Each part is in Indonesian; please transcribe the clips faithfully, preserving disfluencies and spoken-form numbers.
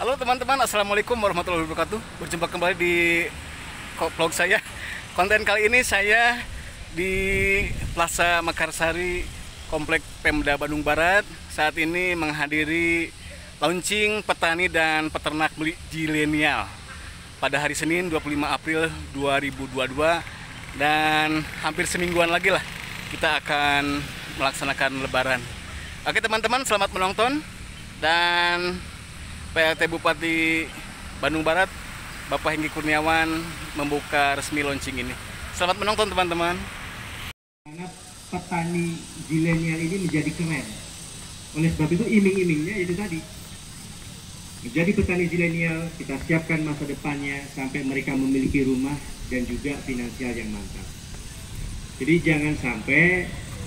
Halo teman-teman, assalamualaikum warahmatullahi wabarakatuh. Berjumpa kembali di vlog saya. Konten kali ini saya di Plaza Mekarsari, Komplek Pemda Bandung Barat. Saat ini menghadiri launching petani dan peternak zilenial pada hari Senin dua puluh lima April dua ribu dua puluh dua, dan hampir semingguan lagi lah kita akan melaksanakan lebaran. Oke teman-teman, selamat menonton. Dan P L T Bupati Bandung Barat Bapak Hengki Kurniawan membuka resmi launching ini. Selamat menonton teman-teman. Karena petani zilenial ini menjadi keren. Oleh sebab itu iming-imingnya itu tadi. Menjadi petani zilenial, kita siapkan masa depannya sampai mereka memiliki rumah dan juga finansial yang mantap. Jadi jangan sampai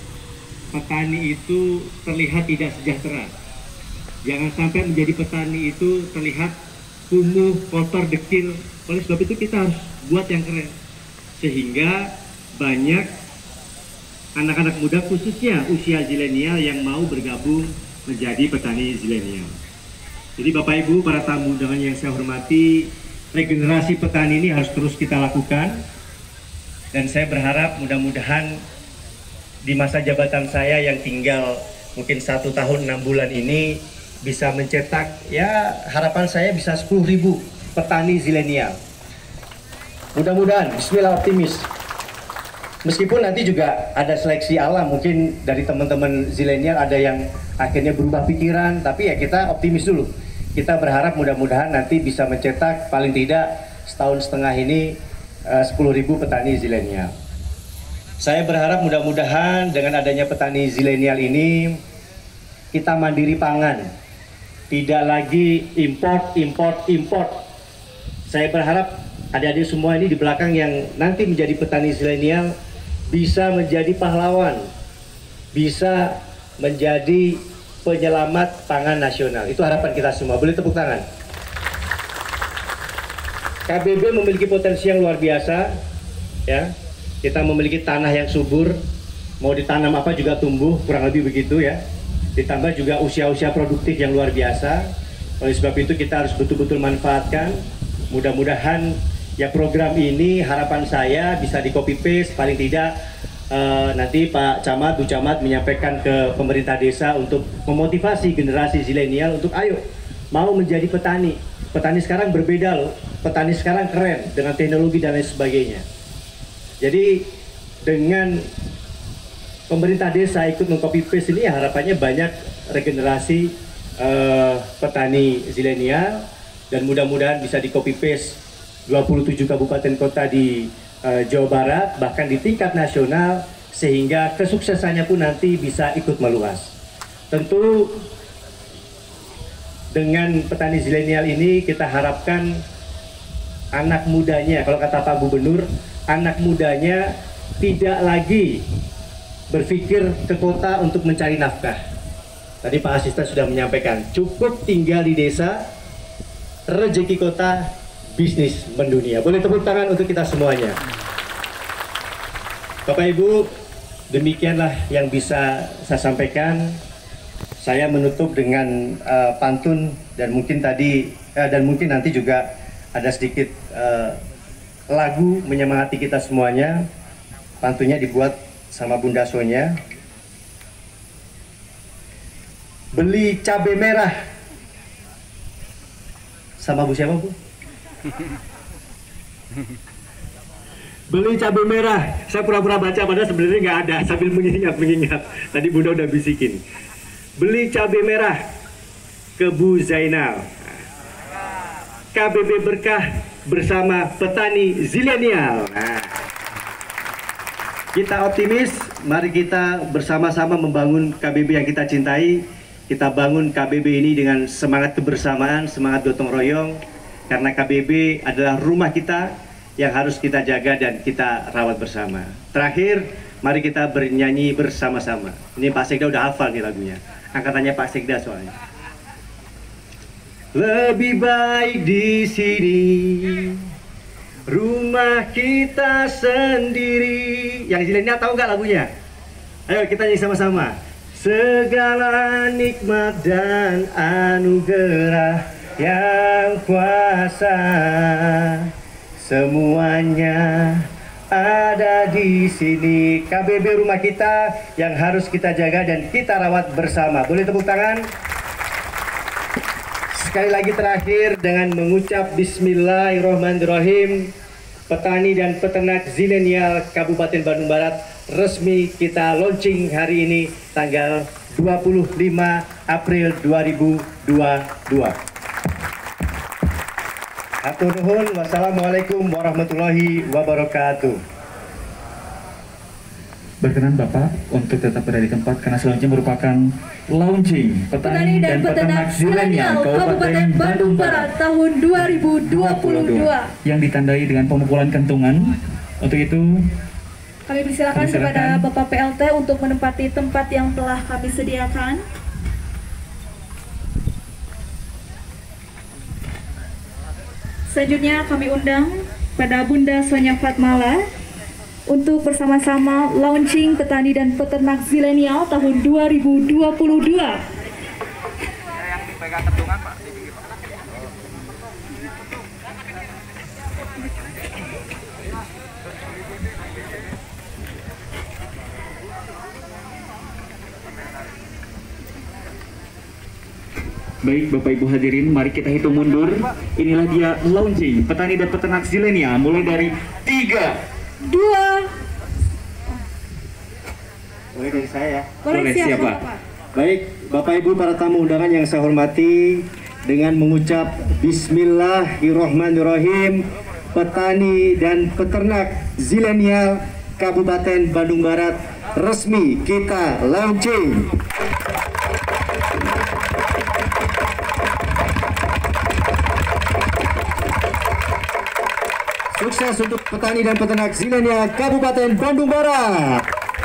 petani itu terlihat tidak sejahtera. Jangan sampai menjadi petani itu terlihat kumuh, kotor, dekil. Oleh sebab itu kita harus buat yang keren. Sehingga banyak anak-anak muda khususnya usia zilenial yang mau bergabung menjadi petani zilenial. Jadi Bapak Ibu, para tamu undangan yang saya hormati, regenerasi petani ini harus terus kita lakukan. Dan saya berharap mudah-mudahan di masa jabatan saya yang tinggal mungkin satu tahun enam bulan ini bisa mencetak, ya harapan saya bisa sepuluh ribu petani zilenial. Mudah-mudahan, bismillah, optimis. Meskipun nanti juga ada seleksi alam, mungkin dari teman-teman zilenial ada yang akhirnya berubah pikiran, tapi ya kita optimis dulu. Kita berharap mudah-mudahan nanti bisa mencetak paling tidak setahun setengah ini sepuluh ribu petani zilenial. Saya berharap mudah-mudahan dengan adanya petani zilenial ini kita mandiri pangan. Tidak lagi import, import, import. Saya berharap adik-adik semua ini di belakang yang nanti menjadi petani zilenial bisa menjadi pahlawan, bisa menjadi penyelamat pangan nasional. Itu harapan kita semua. Boleh tepuk tangan. K B B memiliki potensi yang luar biasa, ya. Kita memiliki tanah yang subur, mau ditanam apa juga tumbuh, kurang lebih begitu ya. Ditambah juga usia-usia produktif yang luar biasa. Oleh sebab itu kita harus betul-betul manfaatkan. Mudah-mudahan ya program ini harapan saya bisa di copy paste, paling tidak uh, nanti Pak Camat, Bu Camat menyampaikan ke pemerintah desa untuk memotivasi generasi zilenial untuk ayo mau menjadi petani. Petani sekarang berbeda loh. Petani sekarang keren dengan teknologi dan lain sebagainya. Jadi dengan pemerintah desa ikut meng-copy paste ini, harapannya banyak regenerasi uh, petani zilenial, dan mudah-mudahan bisa di copy paste dua puluh tujuh kabupaten kota di uh, Jawa Barat, bahkan di tingkat nasional, sehingga kesuksesannya pun nanti bisa ikut meluas. Tentu dengan petani zilenial ini kita harapkan anak mudanya, kalau kata Pak Gubernur, anak mudanya tidak lagi berpikir ke kota untuk mencari nafkah. Tadi Pak Asisten sudah menyampaikan, cukup tinggal di desa, rezeki kota, bisnis mendunia. Boleh tepuk tangan untuk kita semuanya. Bapak Ibu, demikianlah yang bisa saya sampaikan. Saya menutup dengan uh, pantun, dan mungkin tadi uh, dan mungkin nanti juga ada sedikit uh, lagu menyemangati kita semuanya. Pantunnya dibuat sama Bunda Sonya. Beli cabai merah sama Bu siapa, Bu? Beli cabai merah. Saya pura-pura baca padahal sebenarnya nggak ada, sambil mengingat-mengingat. Tadi Bunda udah bisikin. Beli cabai merah ke Bu Zainal. K B B Berkah bersama petani zilenial. Nah, kita optimis, mari kita bersama-sama membangun K B B yang kita cintai. Kita bangun K B B ini dengan semangat kebersamaan, semangat gotong royong. Karena K B B adalah rumah kita yang harus kita jaga dan kita rawat bersama. Terakhir, mari kita bernyanyi bersama-sama. Ini Pak Sekda udah hafal nih lagunya. Angkatannya Pak Sekda soalnya. Lebih baik di sini, rumah kita sendiri. Yang zilenial tahu nggak lagunya? Ayo kita nyanyi sama-sama. Segala nikmat dan anugerah yang kuasa, semuanya ada di sini. K B B rumah kita yang harus kita jaga dan kita rawat bersama. Boleh tepuk tangan? Sekali lagi terakhir dengan mengucap Bismillahirrahmanirrahim. Petani dan peternak zilenial Kabupaten Bandung Barat resmi kita launching hari ini tanggal dua puluh lima April dua ribu dua puluh dua. Hatur nuhun, wassalamualaikum warahmatullahi wabarakatuh. Berkenan Bapak untuk tetap berada di tempat karena selanjutnya merupakan launching petani dan peternak zilenial Kabupaten Bandung Barat tahun dua ribu dua puluh dua yang ditandai dengan pemukulan kentungan. Untuk itu kami persilakan kepada Bapak P L T untuk menempati tempat yang telah kami sediakan. Selanjutnya kami undang pada Bunda Sonya Fatmala untuk bersama-sama launching petani dan peternak zilenial tahun dua ribu dua puluh dua. Yang dipegang kentungan Pak. baik Bapak Ibu hadirin, mari kita hitung mundur. Inilah dia launching petani dan peternak zilenial mulai dari tiga, dua. Boleh dari saya ya? Boleh, Boleh, siap, siapa? Bapak. Baik, Bapak Ibu para tamu undangan yang saya hormati, dengan mengucap Bismillahirrahmanirrahim, petani dan peternak zilenial Kabupaten Bandung Barat resmi kita launching. Sukses untuk petani dan peternak zilenial Kabupaten Bandung Barat.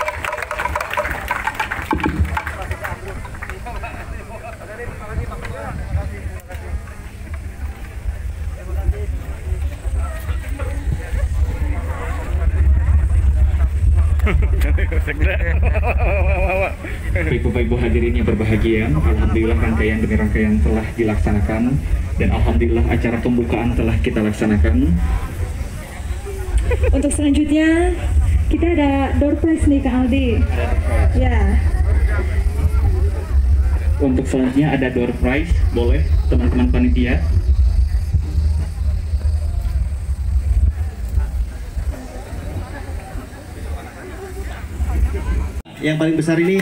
Baik Bapak Ibu hadirin yang berbahagia, alhamdulillah rangkaian demi rangkaian telah dilaksanakan dan alhamdulillah acara pembukaan telah kita laksanakan. Untuk selanjutnya kita ada door prize nih Kak Aldi. Ya. Untuk selanjutnya ada door prize, boleh teman-teman panitia. Yang paling besar ini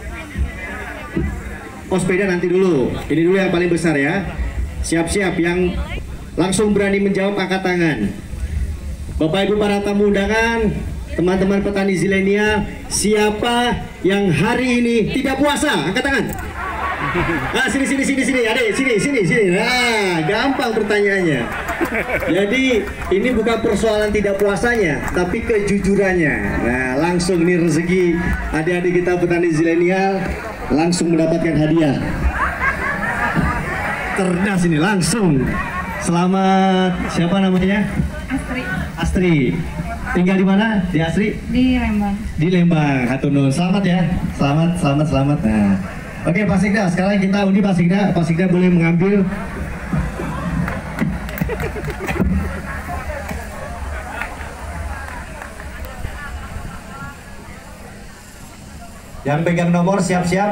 oh sepeda nanti dulu. Ini dulu yang paling besar ya. Siap-siap yang langsung berani menjawab angkat tangan. Bapak Ibu para tamu undangan, teman-teman petani zilenial, siapa yang hari ini tidak puasa? Angkat tangan. Nah, sini sini sini sini, adik, sini sini sini. Nah, gampang pertanyaannya. Jadi ini bukan persoalan tidak puasanya, tapi kejujurannya. Nah, langsung nih rezeki adik-adik kita petani zilenial langsung mendapatkan hadiah. Cerdas ini langsung. Selamat, siapa namanya? Astri. Astri. Tinggal di mana? Di Astri? Di Lembang. Di Lembang. Hatur nuhun. Selamat ya. Selamat, selamat, selamat. Nah. Oke, Pak Sikda, sekarang kita undi Pak Sikda. Pak Sikda boleh mengambil yang pegang nomor siap-siap.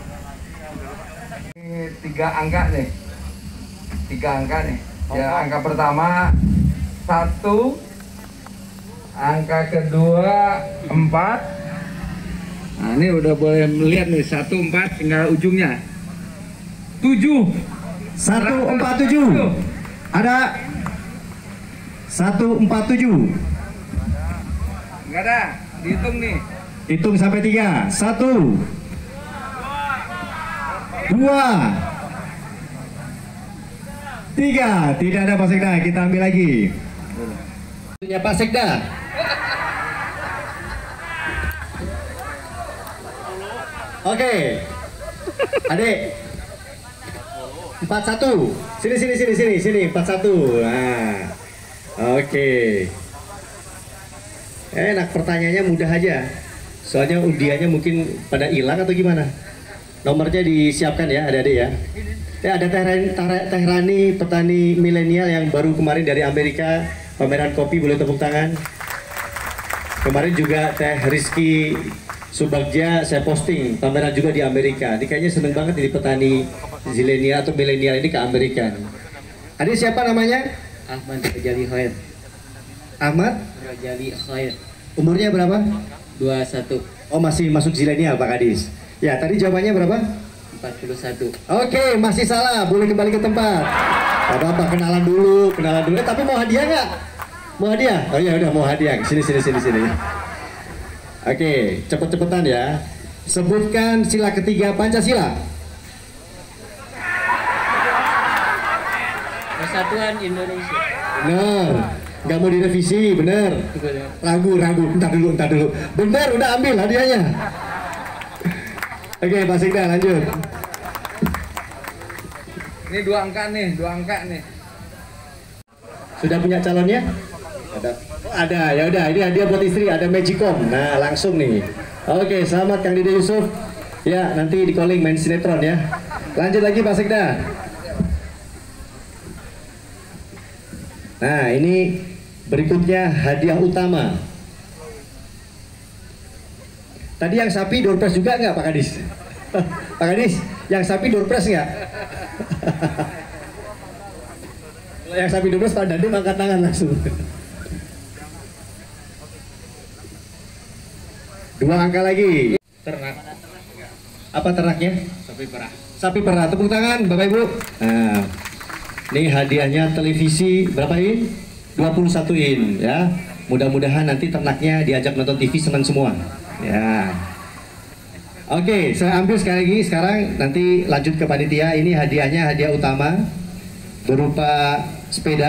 Ini tiga angka nih, tiga angka nih. Ya, angka pertama satu, angka kedua empat. Nah, ini udah boleh melihat nih, satu empat tinggal ujungnya. Tujuh. Satu empat tujuh. Ada satu empat tujuh. Enggak ada, dihitung nih. Hitung sampai tiga. Satu, dua, tiga. Tidak ada Pak Sekda. Kita ambil lagi. Punya Pak Sekda. Oke, adik. Empat satu. Sini sini sini sini sini. Empat satu. Nah, oke. Enak, pertanyaannya mudah aja. Soalnya undiannya mungkin pada hilang atau gimana? Nomornya disiapkan ya, adik-adik ya. Ya, ada Teh Rani, Teh Rani, petani milenial yang baru kemarin dari Amerika, pameran kopi, boleh tepuk tangan. Kemarin juga Teh Rizky Subagja saya posting, pameran juga di Amerika. Ini kayaknya seneng banget di petani zilenial atau milenial ini ke Amerika. Adik siapa namanya? Ahmad Rojali Khair. Ahmad Rojali Khair. Umurnya berapa? dua puluh satu. Oh, masih masuk zilenial Pak Kadis. Ya, tadi jawabannya berapa? empat puluh satu. Oke, masih salah. Boleh kembali ke tempat. Apa-apa, kenalan dulu, kenalan dulu. Eh, tapi mau hadiah nggak? Mau hadiah? Oh ya udah, mau hadiah. Sini, sini, sini, sini. Oke, cepet-cepetan ya. Sebutkan sila ketiga Pancasila. Persatuan Indonesia. Bener. Nggak mau direvisi, bener. Ragu, ragu. Entar dulu, entar dulu. Bener, udah ambil hadiahnya. Oke, Pak Sikda, lanjut. Ini dua angka nih, dua angka nih. Sudah punya calonnya? Ada. Oh, ada. Ya udah, ini hadiah buat istri, ada Magicom. Nah, langsung nih. Oke, selamat Kang Dede Yusuf. Ya, nanti di calling main sinetron ya. Lanjut lagi Pak Sikda. Nah, ini berikutnya hadiah utama. Tadi yang sapi door prize juga nggak Pak Kadis? Pak Kadis, yang sapi door prize nggak? Kalau yang sapi door prize Pak Dandim angkat tangan langsung. Dua angka lagi. Ternak. Apa ternaknya? Sapi perah. Sapi perah. Tepuk tangan Bapak Ibu. Nah, ini hadiahnya televisi berapa in? dua puluh satu in ya. Mudah-mudahan nanti ternaknya diajak nonton T V senang semua. Ya. Oke, saya ambil sekali lagi sekarang, nanti lanjut ke panitia. Ini hadiahnya, hadiah utama berupa sepeda.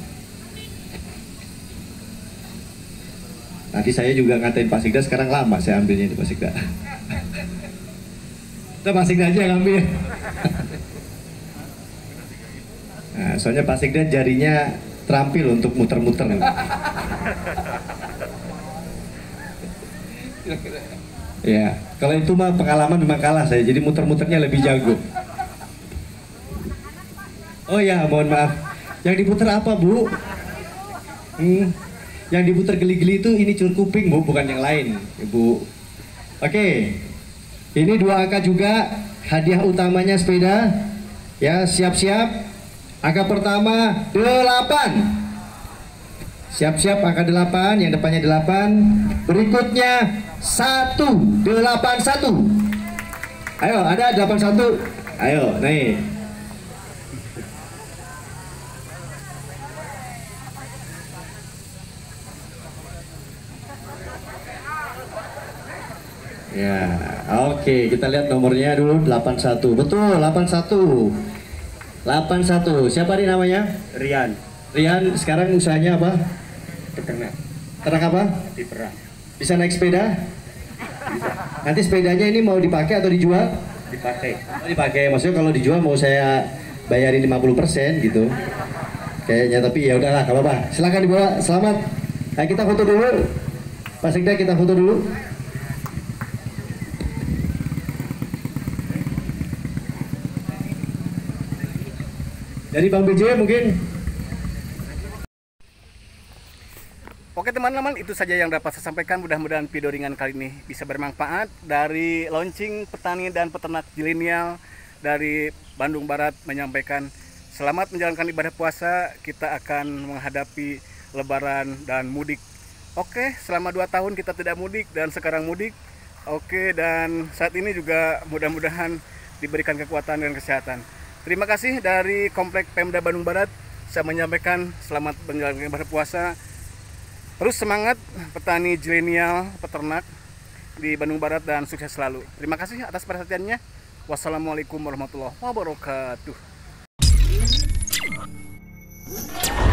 Nanti saya juga ngatain Pak Sikda, sekarang lama saya ambilnya di Pak Sikda. Kita Pak Sikda aja yang ambil. Nah, soalnya Pak Sikda jarinya terampil untuk muter-muter. Ya, kalau itu mah pengalaman memang kalah saya, jadi muter-muternya lebih jago. Oh ya, mohon maaf. Yang diputer apa, Bu? Hmm, yang diputer geli-geli itu ini cur kuping, Bu, bukan yang lain, Ibu. Oke, ini dua angka juga, hadiah utamanya sepeda. Ya, siap-siap. Angka pertama delapan. Siap-siap angka delapan, yang depannya delapan. Berikutnya satu delapan satu. Ayo, ada delapan satu. Ayo, naik. Ya, oke, kita lihat nomornya dulu delapan satu. Betul, delapan satu. delapan satu. Siapa nih namanya? Rian. Rian, sekarang usahanya apa? Peternak. Ternak apa? Sapi perah. Bisa naik sepeda? Nanti sepedanya ini mau dipakai atau dijual? Dipakai. Oh, dipakai. Maksudnya kalau dijual mau saya bayarin lima puluh persen gitu. Kayaknya, tapi ya udahlah, enggak apa-apa. Silakan dibawa. Selamat. Nah, kita foto dulu. Pak Sikda, kita foto dulu. Dari Bang B J mungkin. Oke teman-teman, itu saja yang dapat saya sampaikan. Mudah-mudahan video ringan kali ini bisa bermanfaat. Dari launching petani dan peternak zilenial dari Bandung Barat menyampaikan selamat menjalankan ibadah puasa. Kita akan menghadapi lebaran dan mudik. Oke, selama dua tahun kita tidak mudik dan sekarang mudik. Oke, dan saat ini juga mudah-mudahan diberikan kekuatan dan kesehatan. Terima kasih dari Komplek Pemda Bandung Barat. Saya menyampaikan selamat menjalankan ibadah puasa. Terus semangat petani zilenial, peternak di Bandung Barat dan sukses selalu. Terima kasih atas perhatiannya. Wassalamualaikum warahmatullahi wabarakatuh.